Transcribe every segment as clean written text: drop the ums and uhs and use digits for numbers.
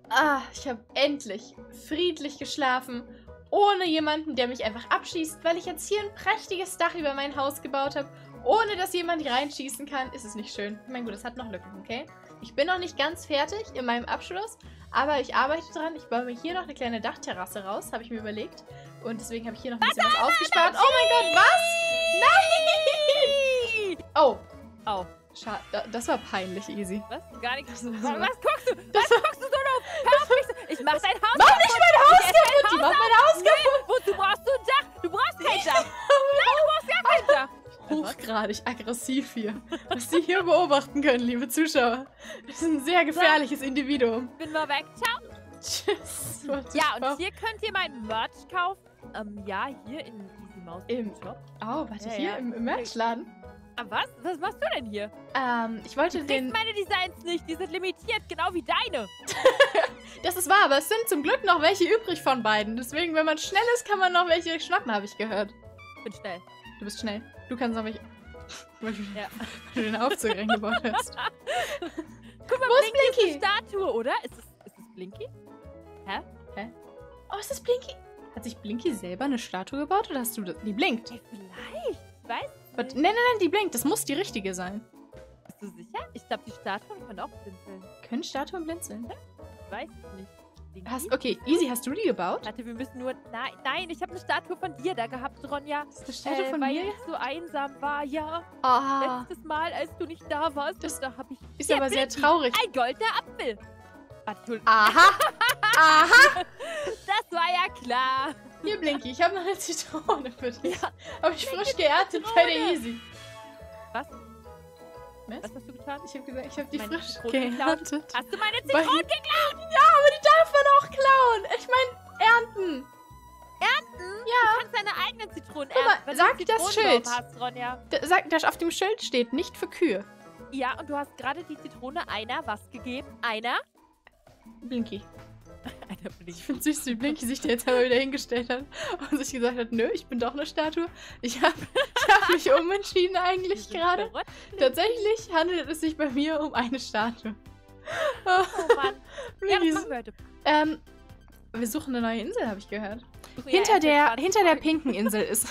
Ich habe endlich friedlich geschlafen, ohne jemanden, der mich einfach abschießt, weil ich jetzt hier ein prächtiges Dach über mein Haus gebaut habe, ohne dass jemand reinschießen kann. Ist es nicht schön? Ich meine, gut, es hat noch Lücken, okay? Ich bin noch nicht ganz fertig in meinem Abschluss, aber ich arbeite dran. Ich baue mir hier noch eine kleine Dachterrasse raus, habe ich mir überlegt. Und deswegen habe ich hier noch ein bisschen was ausgespart. Oh mein Gott, was? Nein! Oh. Oh. Schade, das war peinlich, Easy. Was? Gar nichts. Das Was guckst du? Was guckst du so doof? Hör auf mich so. Ich mach dein Haus Mach kaputt. nicht mein Haus kaputt! Die macht mein Haus kaputt! Wozu brauchst du ein Dach? Du brauchst kein Dach. Nein, du brauchst gar kein Dach. Hochgradig aggressiv hier. Was Sie hier beobachten können, liebe Zuschauer. Das ist ein sehr gefährliches Individuum. Bin mal weg. Ciao. Tschüss. Ja, und hier könnt ihr mein Merch kaufen. Ja, hier in Easy Maus Shop. Oh, warte, Ja, hier ja. im Merchladen. Was? Was machst du denn hier? Ich wollte Du kriegst den... meine Designs nicht. Die sind limitiert, genau wie deine. Das ist wahr, aber es sind zum Glück noch welche übrig von beiden. Deswegen, wenn man schnell ist, kann man noch welche schnappen, habe ich gehört. Bin schnell. Du bist schnell. Du kannst noch welche... Weil Ja. du den Aufzug reingebaut hast. Guck mal, Wo ist Blinky ist Blinky? eine Statue, oder? Ist es Blinky? Oh, ist das Blinky? Hat sich Blinky selber eine Statue gebaut oder hast du das? Die blinkt. Hey, vielleicht. Ich weiß Nein, nein, nein, die blinkt. Das muss die richtige sein. Bist du sicher? Ich glaube, die Statuen können auch blinzeln. Können Statuen blinzeln? Ich weiß es nicht. Blinky? Okay, Easy, hast du die gebaut? Warte, wir müssen nur... Nein, ich habe eine Statue von dir da gehabt, Ronja. Das ist eine Statue von weil mir? ich so einsam war, ja. Ah, Letztes Mal, als du nicht da warst. Das und da habe ich... ist Hier, aber sehr Blinky, traurig. Ein goldener Apfel. Warte, Aha! Aha! das war ja klar. Hier, Blinky, ich habe noch eine Zitrone für dich. Ja. Habe ich frisch geerntet bei der Easy. Was? Was? Was hast du getan? Ich habe gesagt, ich habe die Meine frisch Zitrone geklaut? geerntet. Hast du meine Weil- Zitronen geklaut? Ja, aber die darf man auch klauen. Ich meine, ernten. Ernten? Ja. Du kannst deine eigenen Zitronen Guck mal, ernten, wenn sag du das Zitronenbaum Schild. hast, Ronja. Das auf dem Schild steht, nicht für Kühe. Ja, und du hast gerade die Zitrone einer was gegeben? Einer? Blinky. Einer Blink. Ich finde süß, wie Blinky sich da jetzt aber wieder hingestellt hat und sich gesagt hat, nö, ich bin doch eine Statue. Ich hab mich umentschieden eigentlich gerade. Tatsächlich handelt es sich bei mir um eine Statue. Oh Mann. Ja, Blinky das ist- machen wir heute. wir suchen eine neue Insel, habe ich gehört. Ja, Hinter der Folge. pinken Insel ist.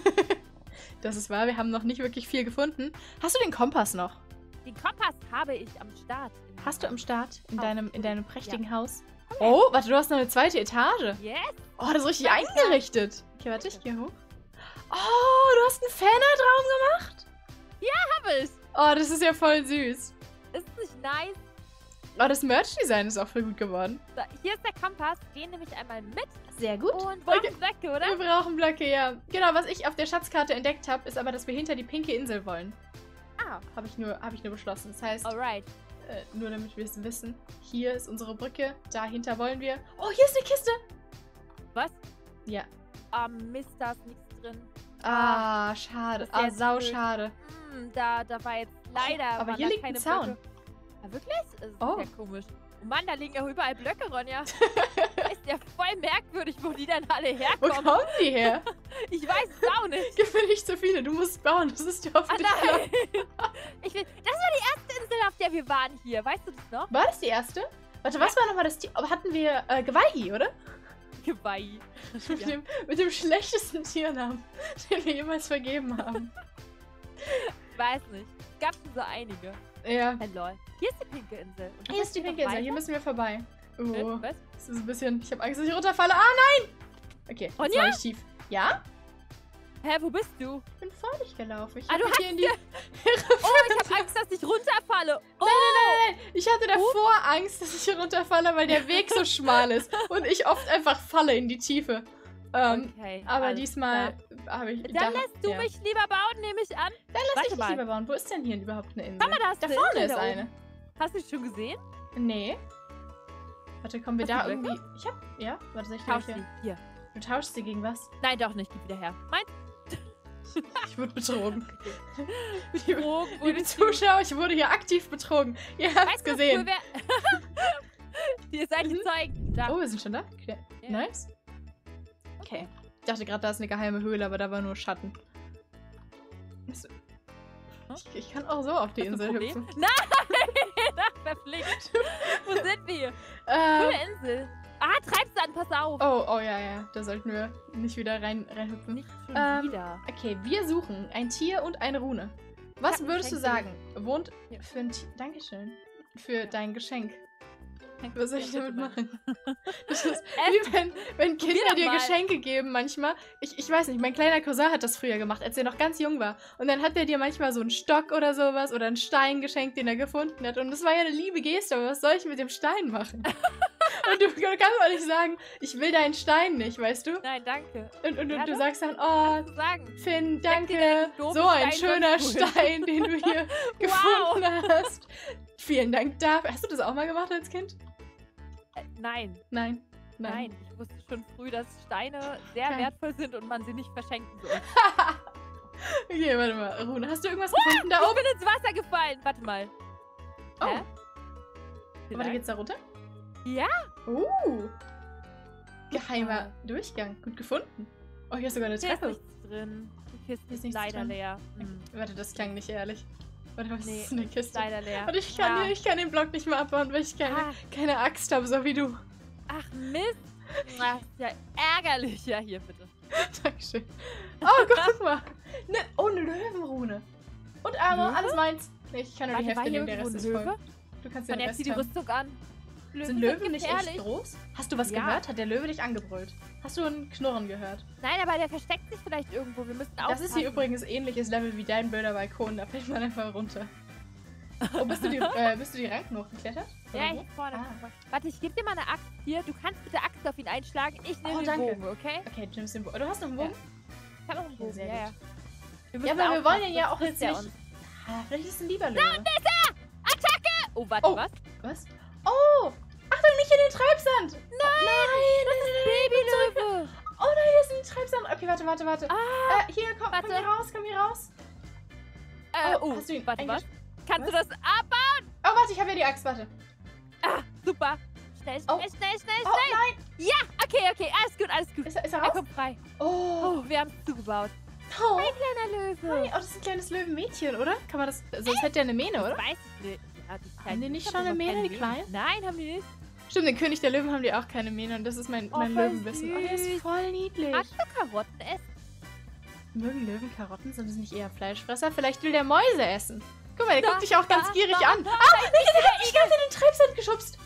Das ist wahr, wir haben noch nicht wirklich viel gefunden. Hast du den Kompass noch? Den Kompass habe ich am Start. Hast du am Start in Auf. deinem prächtigen Haus? Oh, warte, du hast noch eine zweite Etage. Yes. Oh, das ist richtig eingerichtet. Okay, warte, ich gehe hoch. Oh, du hast einen Fanertraum gemacht? Hab ich. Oh, das ist ja voll süß. Ist nicht nice? Oh, das Merch-Design ist auch voll gut geworden. So, hier ist der Kompass. Den nehme ich einmal mit. Sehr gut. Und brauchen Blöcke, oder? Wir brauchen Blöcke, ja. Genau, was ich auf der Schatzkarte entdeckt habe, ist aber, dass wir hinter die pinke Insel wollen. Ah, Habe ich nur beschlossen. Das heißt, alright. nur damit wir es wissen, hier ist unsere Brücke, dahinter wollen wir... Oh, hier ist eine Kiste! Was? Ja. Mist, da ist nichts drin. Ah, schade. das ist jetzt blöd. Schade. Da war jetzt leider aber waren hier da liegt ein keine Zaun. Blöcke. Ja, wirklich? Das ist Oh. ja komisch. Oh Mann, da liegen ja überall Blöcke, Ronja. Ist ja voll merkwürdig, wo die dann alle Wo herkommen. kommen die her? Ich weiß es auch nicht. Gib mir nicht so viele, du musst bauen, das ist dir Ah hoffentlich klar. nein! Das war die erste Insel, auf der wir waren hier. Weißt du das noch? War das die erste? Warte, was war nochmal das Tier? Aber hatten wir Geweihi, oder? Geweih. Ja. Mit dem schlechtesten Tiernamen, den wir jemals vergeben haben. Ich weiß nicht. Es gab schon so einige. Ja. Hey, lol. Hier ist die pinke Insel. Und Hier ist die pinke Insel, hier müssen wir vorbei. Oh, Was? das ist ein bisschen... Ich habe Angst, dass ich runterfalle. Ah, nein! Okay, das Ronja? war nicht tief. Ja? Hä, wo bist du? Ich bin vor dich gelaufen. Ich Ah, hab du mich hier in die... Oh, ich habe Angst, dass ich runterfalle. Oh, Nein, ich hatte davor Angst, dass ich hier runterfalle, weil der Weg so schmal ist und ich oft einfach falle in die Tiefe. okay. Aber alles diesmal klar. habe ich... Dann lässt du mich lieber bauen, nehme ich an. Dann lass Warte dich mal. lieber bauen. Wo ist denn hier überhaupt eine Insel? Guck mal, da ist Da eine vorne Insel ist da eine. oben. Hast du die schon gesehen? Nee. Warte, kommen wir Hast da du irgendwie... Ich hab... Ja? Warte, soll ich Tausch hier... sie. Hier. Du tauschst sie gegen was? Nein, doch nicht. Gib wieder her. Mein Ich wurde betrogen. Betrogen Liebe wurdest du. Zuschauer, ich wurde hier aktiv betrogen. Ihr habt's Weißt du, was gesehen. cool wär? Dir seid die Zeugen. Da. Oh, wir sind schon da? Okay. Ja. Nice. Okay. Ich dachte gerade, da ist eine geheime Höhle, aber da war nur Schatten. Ich kann auch so auf die Hast du ein Insel Problem? hüpfen. Nein! Verflixt. Wo sind wir? Coole Insel. Ah, Treibsand, pass auf. Oh, ja. Da sollten wir nicht wieder reinhüpfen. Nicht schon wieder. Okay, wir suchen ein Tier und eine Rune. Was Ja, würdest du Geschenke. sagen? Wohnt Ja. für ein Tier... Dankeschön. Für dein Geschenk. Danke. Was soll ich Ja, damit bitte, machen? Das ist wie wenn Kinder doch dir mal. Geschenke geben manchmal. Ich weiß nicht, mein kleiner Cousin hat das früher gemacht, als er noch ganz jung war. Und dann hat er dir manchmal so einen Stock oder sowas oder einen Stein geschenkt, den er gefunden hat. Und das war ja eine liebe Geste, aber was soll ich mit dem Stein machen? Und du kannst auch nicht sagen, ich will deinen Stein nicht, weißt du? Nein, danke. Und Ja, du doch. sagst dann, oh, Was sagen? Finn, Steck dir danke. deinen doofen So ein Stein schöner sonst wohin. Stein, den du hier gefunden hast. Vielen Dank dafür. Hast du das auch mal gemacht als Kind? Nein. Nein. Nein, ich wusste schon früh, dass Steine sehr Kein- wertvoll sind und man sie nicht verschenken soll. Okay, warte mal. Rune, hast du irgendwas gefunden da Ich oben? bin ins Wasser gefallen. Warte mal. Oh, Hä? warte, Vielleicht? geht's da runter? Ja. Geheimer Durchgang. Gut gefunden. Oh, hier ist sogar eine Hier ist Treppe. nichts drin. Die Kiste Hier ist ist nichts leider drin. leer. Warte, das klang nicht ehrlich. Warte, was Nee, ist eine ist Kiste? leider leer. Und ich kann den Block nicht mehr abbauen, weil ich Ah. keine Axt habe, so wie du. Ach Mist. Ach, ist ja ärgerlich. Ja, hier bitte. Dankeschön. Oh, guck mal. Eine Löwenrune. Und Armor, Löwe? alles meins. Nee, ich kann nur die Warte, war Hefte hier nehmen, der irgendwo Rest ein ist voll. Löwe? Du kannst Man den jetzt Rest die haben. Rüstung an. Sind Löwen nicht gefährlich. echt groß? Hast du was Ja. gehört? Hat der Löwe dich angebrüllt? Hast du ein Knurren gehört? Nein, aber der versteckt sich vielleicht irgendwo. Wir müssen aufpassen. Das ist hier übrigens ähnliches Level wie dein blöder Balkon. Da fällt man einfach runter. Oh, bist du die Ranken hochgeklettert? Ja, Oder hier wo? vorne. Ah. Warte, ich gebe dir mal eine Axt hier. Du kannst mit der Axt auf ihn einschlagen. Ich nehme Oh, den danke. Bogen, okay? Okay, du nimmst den Bogen. Du hast noch einen Bogen? Ich habe auch einen Bogen. sehr Ja, ja. gut. Wir Ja, müssen aber wir wollen aufpassen, den ja sonst auch jetzt frisst er nicht. uns. Ah, vielleicht ist es ein lieber Löwe. Oh, warte, Oh. was? Was? Oh! Achtung, nicht in den Treibsand! Babylöwe. Oh nein, hier ist ein Treibsand. Okay, warte. Ah, Hier, komm Warte. hier raus. Oh, hast du ihn warte, was? eingesch- Kannst du Was? das abbauen? Oh, warte, ich habe ja die Axt, warte. Super. Schnell, Oh. schnell. Oh nein! Okay, alles gut. Ist er Er raus? kommt frei. Oh, Oh, wir haben es zugebaut. oh. Kleiner Löwe. Oh, das ist ein kleines Löwenmädchen, oder? Kann man das... Sonst hätte der eine Mähne, oder? Weiß ich nicht. Ja, Haben die nicht haben schon eine aber Mähne, keine die Kleinen? Nein, haben die nicht. Stimmt, den König der Löwen haben die auch keine Mähne und das ist mein Oh, voll Löwenwissen. Oh, der ist süß. voll niedlich. Magst du Karotten essen? Mögen Löwen Karotten? Sind es nicht eher Fleischfresser? Vielleicht will der Mäuse essen. Guck mal, der Da, guckt dich auch ganz da, gierig da, an. da, Ich hab in den Treibsand geschubst.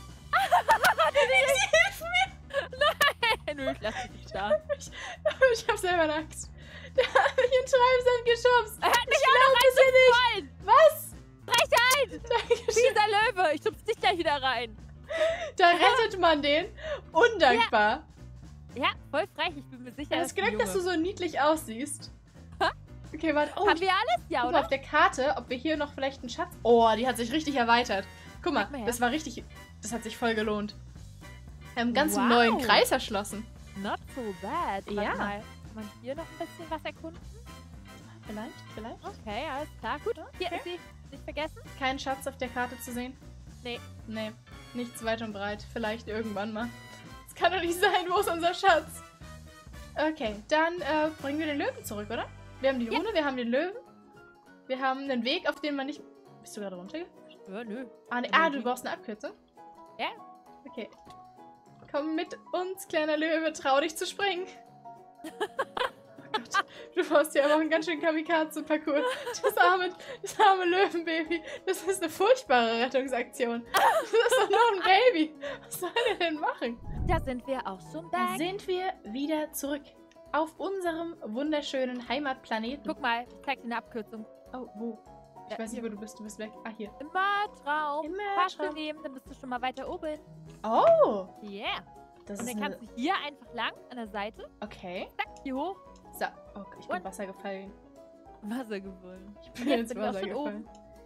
Hilf mir. Nö, ich lass dich nicht da. Ich hab selber eine Axt. Der hat mich in den Treibsand geschubst. Er hat mich Ich auch noch glaub es dir nicht. reingeschubst. Was? Frechheit! Dankeschön. Dieser Löwe. Ich schubst dich gleich wieder rein. Da rettet man den. Undankbar. Ja, voll frech. Ich bin mir sicher, Ja, das dass ein Glück, dass du Junge. so niedlich aussiehst. Okay, warte. Oh, Haben wir alles? Ja, guck mal oder? auf der Karte, ob wir hier noch vielleicht einen Schatz... Oh, die hat sich richtig erweitert. Guck mal, Zeig mal her. das war richtig... Das hat sich voll gelohnt. Wir haben einen ganz Wow. neuen Kreis erschlossen. Not so bad. Warte Ja. mal. Kann man hier noch ein bisschen was erkunden? Vielleicht. Okay, alles klar. Gut. Hier Okay. ist sie. Nicht vergessen. Kein Schatz auf der Karte zu sehen? Nee. Nee, nichts weit und breit. Vielleicht irgendwann mal. Das kann doch nicht sein. Wo ist unser Schatz? Okay, dann bringen wir den Löwen zurück, oder? Wir haben die Ja. Rune, wir haben den Löwen. Wir haben einen Weg, auf den man nicht... Bist du gerade runtergegangen? Ja, nö. Ah, nee. Aber Du die- brauchst eine Abkürzung? Ja. Okay. Komm mit uns, kleiner Löwe. Trau dich zu springen. Oh Gott. Du brauchst ja aber auch einen ganz schönen Kamikaze-Parcours. Das arme Löwenbaby. Das ist eine furchtbare Rettungsaktion. Das ist doch nur ein Baby. Was soll der denn machen? Da sind wir auch schon Da back. sind wir wieder zurück. Auf unserem wunderschönen Heimatplaneten. Guck mal, ich zeig dir eine Abkürzung. Oh, wo? Ich Ja, weiß nicht, hier. wo du bist. Du bist weg. Ah, hier. Im Martraum. Im Fahrstuhl Martraum. nehmen, dann bist du schon mal weiter oben. Oh! Yeah. Das Und ist dann eine... kannst du hier einfach lang an der Seite. Okay. Zack, hier hoch. So. Oh, ich bin Und- Wasser gefallen. Wasser gewollen. Ich bin Jetzt ins sind wir auch Wasser schon gefallen.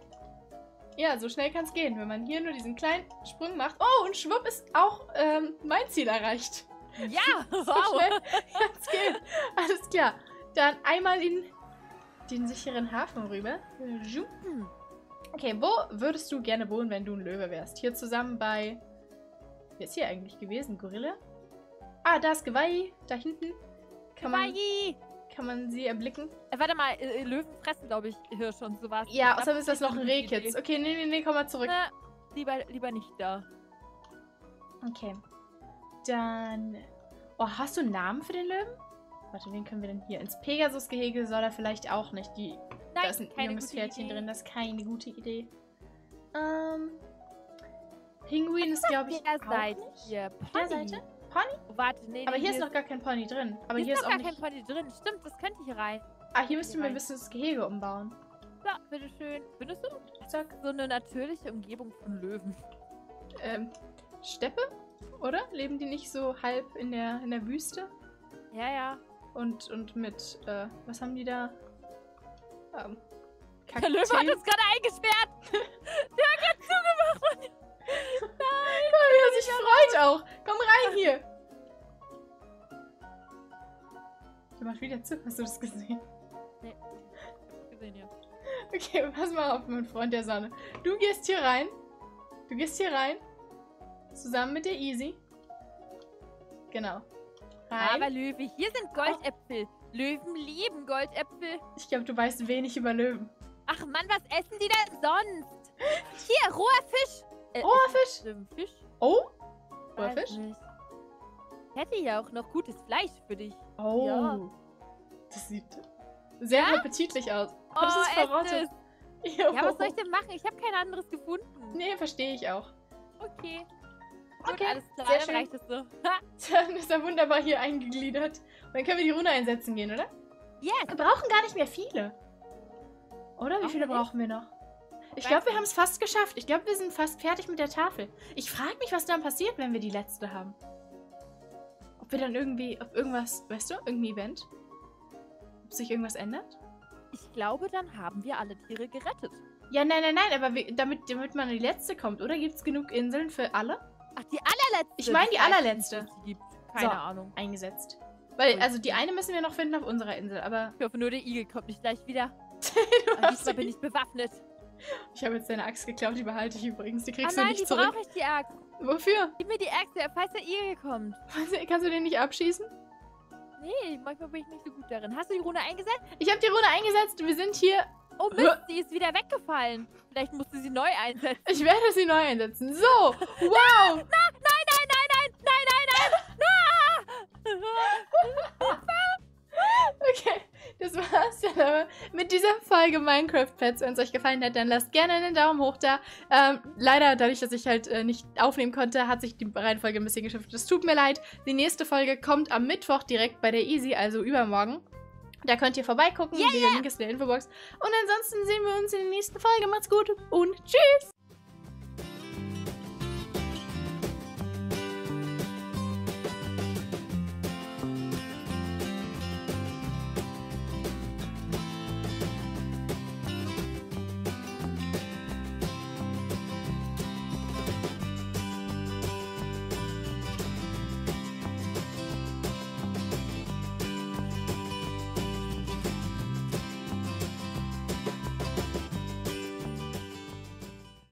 Ja, so schnell kann es gehen, wenn man hier nur diesen kleinen Sprung macht. Oh, und schwupp ist auch mein Ziel erreicht. Ja, So wow. schnell kann es gehen. Alles klar. Dann einmal in den sicheren Hafen rüber. Hm. Okay, wo würdest du gerne wohnen, wenn du ein Löwe wärst? Hier zusammen bei... Wer ist hier eigentlich gewesen? Gorilla? Ah, da ist Geweih. Da hinten. Kawaii. Kann man sie erblicken? Warte mal, Löwen fressen, glaube ich, Hirsche und sowas. Ja, Ich glaub, außerdem ist das ist noch ein eine gute Rehkitz. Idee. Okay, nee, komm mal zurück. Na, lieber nicht da. Okay. Dann... Oh, hast du einen Namen für den Löwen? Warte, wen können wir denn hier? Ins Pegasus-Gehege soll er vielleicht auch nicht. Da ist ein junges Pferdchen drin, das ist keine gute Idee. Pinguin ist, glaube ich, der auch Seite nicht. hier. Auf der Seite? Pony? Oh, warte, nee. Aber nee, hier ist noch gar kein Pony drin. Aber hier hier ist ist noch auch gar nicht... kein Pony drin. Stimmt, das könnte ich rein. Ah, hier müssten wir ein rein. bisschen das Gehege umbauen. So, bitteschön. Findest du? Zack. So eine natürliche Umgebung von Löwen. Steppe? Oder? Leben die nicht so halb in der Wüste? Ja, ja. Und mit, was haben die da? Der Löwe hat uns gerade eingesperrt. Der hat gerade zugemacht. Nein. Guck mal, wie er sich freut auch. Komm rein hier. Der macht wieder zu. Hast du das gesehen? Nee. Gesehen, ja. Okay, pass mal auf, mein Freund der Sonne. Du gehst hier rein. Du gehst hier rein. Zusammen mit der Easy. Genau. Rein. Aber Löwe, hier sind Goldäpfel. Löwen lieben Goldäpfel. Ich glaube, du weißt wenig über Löwen. Ach Mann, was essen die denn sonst? Hier, roher Fisch. Roher Fisch? Fisch? Oh? Roher Weiß Fisch? nicht. Ich hätte ja auch noch gutes Fleisch für dich. Oh. Ja. Das sieht sehr appetitlich aus. Oh, das ist ess verrottet. es. Ja, was soll ich denn machen? Ich habe kein anderes gefunden. Nee, verstehe ich auch. Okay. Gut, Okay, alles klar, sehr dann schön. reicht es so. Ha, Dann ist er wunderbar hier eingegliedert. Und dann können wir die Rune einsetzen gehen, oder? yes. Wir brauchen gar nicht mehr viele. Oder? Wie Brauchen viele wir nicht? brauchen wir noch? Ich Weiß glaube, wir nicht. haben es fast geschafft. Ich glaube, wir sind fast fertig mit der Tafel. Ich frage mich, was dann passiert, wenn wir die letzte haben. Ob wir dann irgendwie, ob irgendwas, weißt du, irgendein Event? Ob sich irgendwas ändert? Ich glaube, dann haben wir alle Tiere gerettet. Ja, nein, aber damit man an die letzte kommt, oder? Gibt es genug Inseln für alle? Ach, die allerletzte. Ich meine die Ich weiß nicht, allerletzte. ob es die gibt. Keine So. Ahnung. Eingesetzt. Weil, Ui. also die eine müssen wir noch finden auf unserer Insel, aber Ich hoffe nur, der Igel kommt nicht gleich wieder. du Aber hast diesmal bin die. ich bewaffnet. Ich habe jetzt deine Axt geklaut, die behalte ich übrigens. Die Ah kriegst nein, du nicht die zurück. brauche ich, die Axt. Wofür? Gib mir die Axt, falls der Igel kommt. Kannst du den nicht abschießen? Nee, manchmal bin ich nicht so gut darin. Hast du die Rune eingesetzt? Ich habe die Rune eingesetzt. Wir sind hier. Oh Mist, die ist wieder weggefallen. Vielleicht musst du sie neu einsetzen. Ich werde sie neu einsetzen. So. Wow. Nein! Okay. Das war's dann aber mit dieser Folge Minecraft Pets. Wenn es euch gefallen hat, dann lasst gerne einen Daumen hoch da. Leider, dadurch, dass ich halt nicht aufnehmen konnte, hat sich die Reihenfolge ein bisschen geschiftet. Es tut mir leid. Die nächste Folge kommt am Mittwoch direkt bei der Easy, also übermorgen. Da könnt ihr vorbeigucken. Der Link ist in der Infobox. Und ansonsten sehen wir uns in der nächsten Folge. Macht's gut und tschüss!